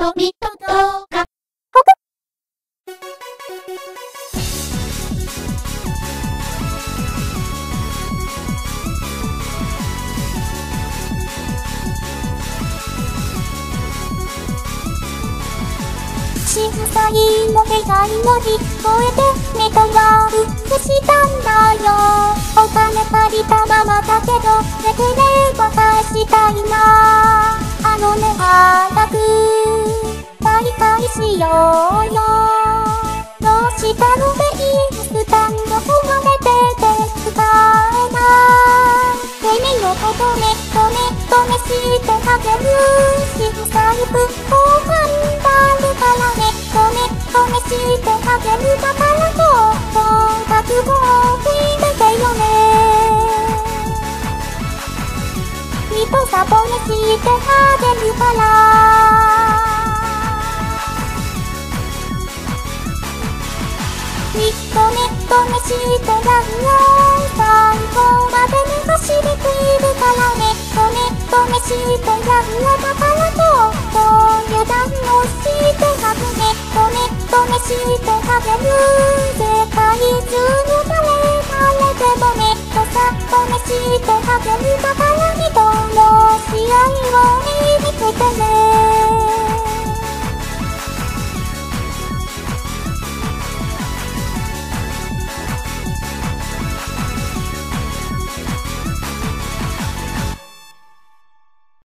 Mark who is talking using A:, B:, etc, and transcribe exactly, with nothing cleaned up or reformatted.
A: とびと動画。
B: 震災の願い乗り越えてメタワールしたんだよ。お金借りたままだけどできれば返したいな。あのね早く再開しようよ。どうしたのメインスタンド壊れてて使えない。君のことねとねとねしてあげる。震災復興頑張るからね。とねとねしてあげる。だからとと覚悟を決めてよね。きっとサポねしてあげるから。きっとねとねしてやるよ。最後までね走り切るからね。とねとねしてやるよ。だからとと油断をしてあげね。とねとねしてあげる。